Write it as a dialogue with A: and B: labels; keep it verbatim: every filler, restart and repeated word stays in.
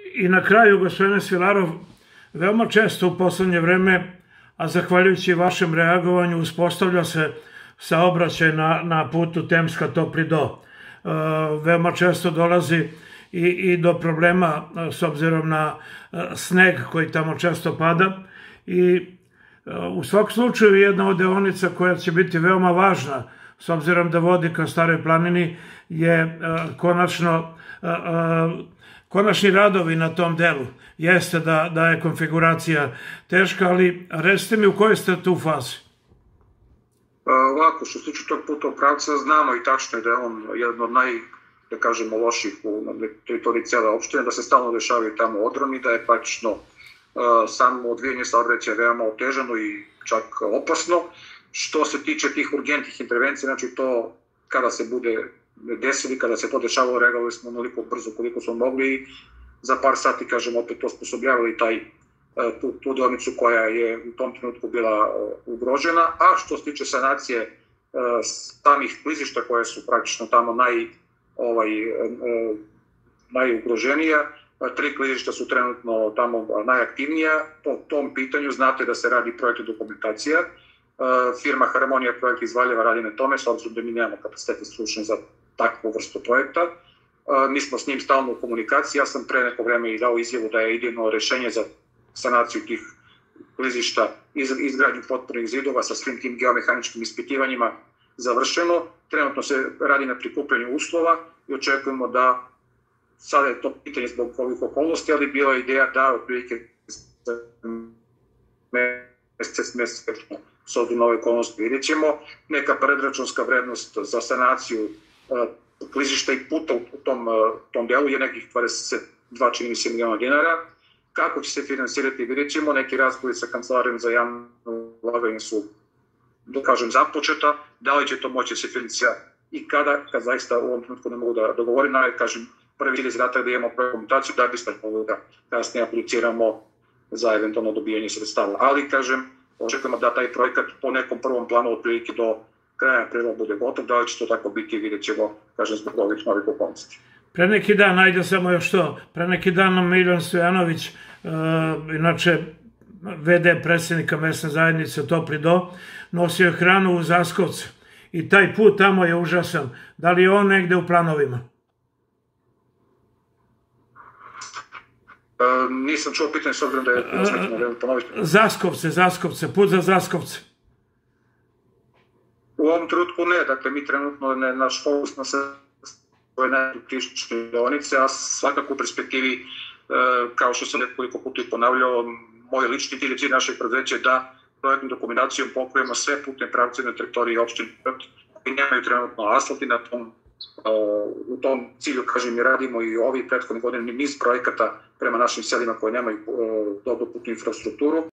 A: I na kraju, gospodine Svilarov, veoma često u poslednje vreme, a zahvaljujući vašem reagovanju, uspostavlja se saobraćaj na, na putu Temska-Topli Do. Veoma često dolazi i, i do problema s obzirom na sneg koji tamo često pada i u svakom slučaju jedna od deonica koja će biti veoma važna s obzirom da vodi ka Staroj planini je konačno konačni radovi na tom delu. Jeste da, da je konfiguracija teška, ali recite mi u kojoj ste tu fazi?
B: Ovako, što se tiče tog putnog pravca, znamo i tačno je da je on jedan od naj, da kažemo, loših u teritoriji cele opštine, da se stalno dešavaju tamo odroni, da je praktično samo odvijanje saobraćaja veoma otežano i čak opasno. Što se tiče tih urgentnih intervencija, znači to kada se bude desili, kada se to dešavalo, reagovali smo onoliko brzo koliko smo mogli i za par sati, kažem, opet osposobljavali taj, tu, tu deonicu koja je u tom trenutku bila ugrožena. A što se tiče sanacije samih klizišta koje su praktično tamo naj, ovaj, najugroženija, tri klizišta su trenutno tamo najaktivnija. Po tom pitanju znate da se radi projektna dokumentacija. Firma Harmonija projekt iz Valjeva radi na tome, s obzirom da mi nemamo kapacitete stručne za takvu vrstu projekta. Mi smo s njim stalno u komunikaciji. Ja sam pre neko vreme i dao izjavu da je idejno rešenje za sanaciju tih klizišta, izgradnju potpornih zidova sa svim tim geomehaničkim ispitivanjima završeno. Trenutno se radi na prikupljanju uslova i očekujemo da, sada je to pitanje zbog ovih okolnosti, ali bila je ideja da otprilike mesec, mesec, s ovdje nove okolnosti vidjet ćemo. Neka predračunska vrednost za sanaciju klizišta i puta u tom, tom delu je nekih dvadeset dva miliona dinara. Kako će se finansirati vidjet ćemo. Neki razgovori sa Kancelarijom za javno ulaganje su, da kažem, započeta. Da li će to moći se finansira i kada, kad zaista u ovom trenutku ne mogu da dogovorim, ali kažem, prvi cilj je zadatak da imamo dokumentaciju da bismo mogli da kasnije apliciramo za eventualno dobijanje sredstava. Ali, kažem, očekujemo da taj projekat po nekom prvom planu otprilike do kraja aprila bude gotov. Da li će to tako biti, vidjet ćemo, kažem, zbog ovih novih okolnosti.
A: Pre neki dan, ajde samo još to, pre neki dan nam Miljan Stojanović, inače ve de predsjednika mesne zajednice Topli Do, nosio je hranu u Zaskovce i taj put tamo je užasan. Da li je on negde u planovima?
B: Nisam čuo pitanje s obzirom da je ponoviti.
A: Zaskovce, Zaskovce, put za Zaskovce.
B: U ovom trenutku ne, dakle mi trenutno naš fokus na sve koje najprične deonice, a svakako u perspektivi, kao što sam nekoliko puta i ponavljao, moj lični cilj i našeg preduzeća je da projektnom dokumentacijom pokrijemo sve putne pravce na teritoriji opštine koji nemaju trenutno asfalt i na tom, u tom cilju, kažem, i radimo i ovi prethodni godine niz projekata prema našim selima koje nemaju dobru putnu infrastrukturu.